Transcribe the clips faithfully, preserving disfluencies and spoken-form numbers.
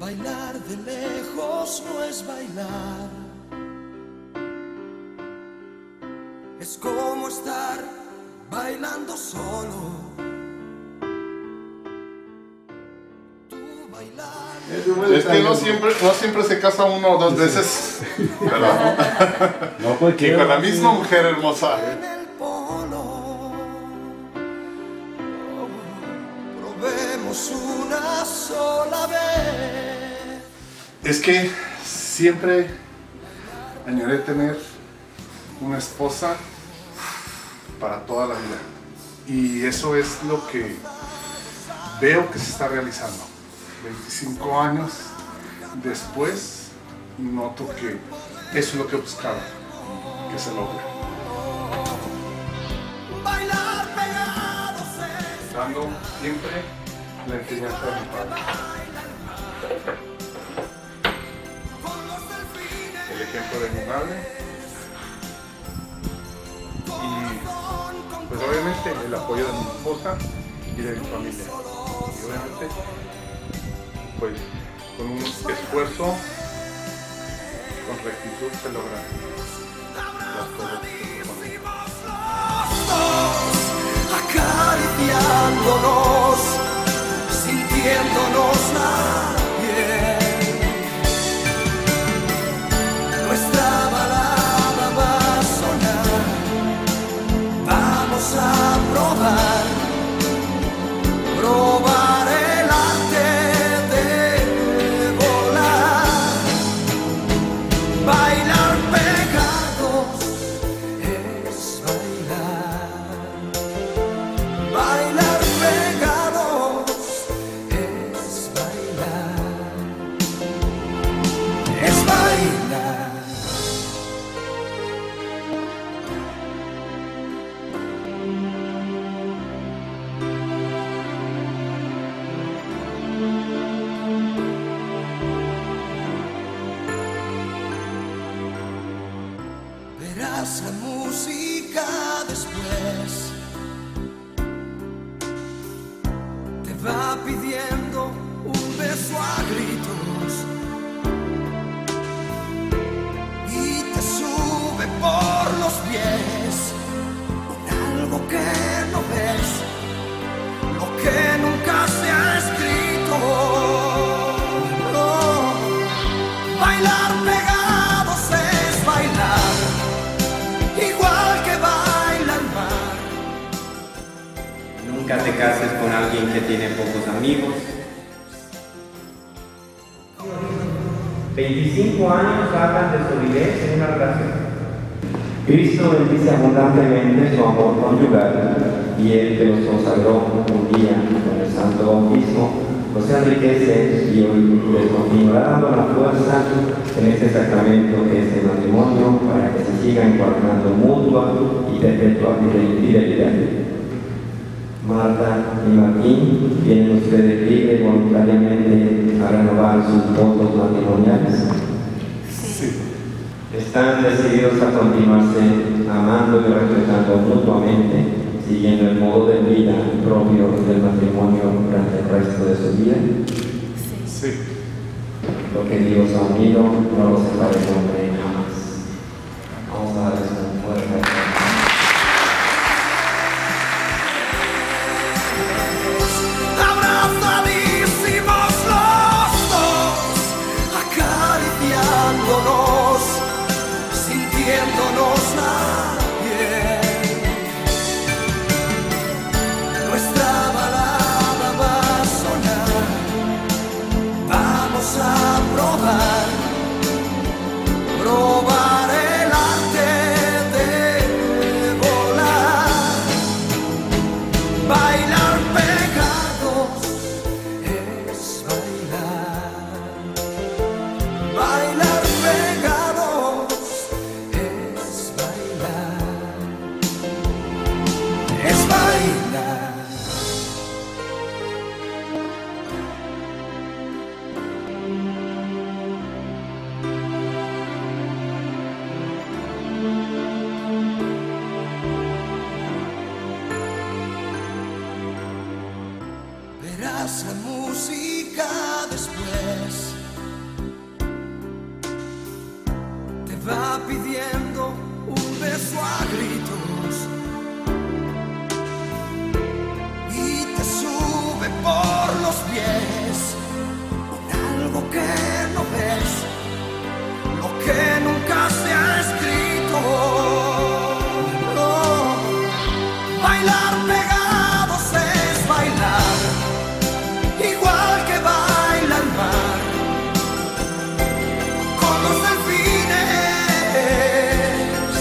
Bailar de lejos no es bailar, es como estar bailando solo. Es que no siempre, no siempre se casa uno o dos veces, pero no, pues, y con la misma mujer hermosa. En el polo, probemos una sola vez. Es que siempre añoré tener una esposa para toda la vida. Y eso es lo que veo que se está realizando. veinticinco años después, noto que eso es lo que buscaba, que se logra. Dando siempre la enseñanza de mi padre. El ejemplo de mi madre. Y pues obviamente el apoyo de mi esposa y de mi familia. Y obviamente pues con un esfuerzo, con rectitud se logran las cosas que se proponen. Acariciándonos, sintiéndonos nadie. Nuestra balada va a sonar. Vamos a probar, probar el arte de volar. Bailar pegados es bailar. Bailar pegados es bailar. Es bailar. Verás la música después. Te va pidiendo un beso a gritos y te sube por los pies algo que no ves, lo que nunca se ha escrito. No. Bailar pegados es bailar, igual que baila el mar. Nunca te cases con alguien que tiene pocos amigos. veinticinco años hablan de solidez en una relación. Cristo bendice abundantemente su amor conyugal y Él que los consagró un día con el santo bautismo, los enriquece y hoy les continuará dando la fuerza en este sacramento que es el matrimonio para que se siga encuadrando mutua y perpetua fidelidad. Marta y Martín, ¿vienen ustedes libres voluntariamente a renovar sus votos matrimoniales? Sí. ¿Están decididos a continuarse amando y respetando mutuamente, siguiendo el modo de vida propio del matrimonio durante el resto de su vida? Sí. Lo que Dios ha unido no lo separe el hombre jamás. Vamos a darles un fuerte aplauso. Abrazadísimos los dos, acariciándonos, sintiéndonos nadie. Nuestra balada va a sonar. Vamos a probar, probar el arte de volar. Bailar pegados es bailar. Bailar pegados es bailar. Es bailar. Verás la música música después te va pidiendo un beso a gritos y te sube por los pies algo que no ves, lo que nunca se ha escrito. No. Bailar pegados es bailar, igual que baila el mar, con los delfines,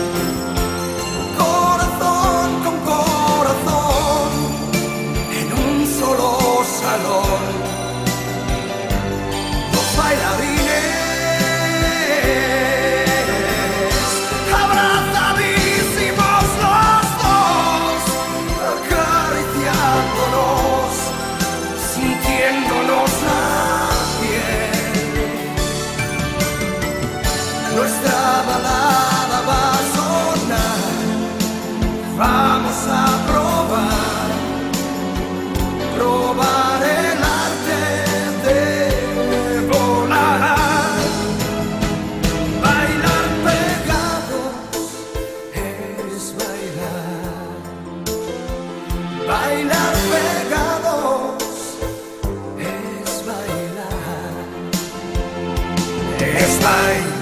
corazón con corazón, en un solo salón. Bailarines, abrazadísimos los dos, acariciándonos, sintiéndonos la piel. Nuestra balada va a sonar, vamos a probar, probar el arte de bailar pegados es bailar, es bailar.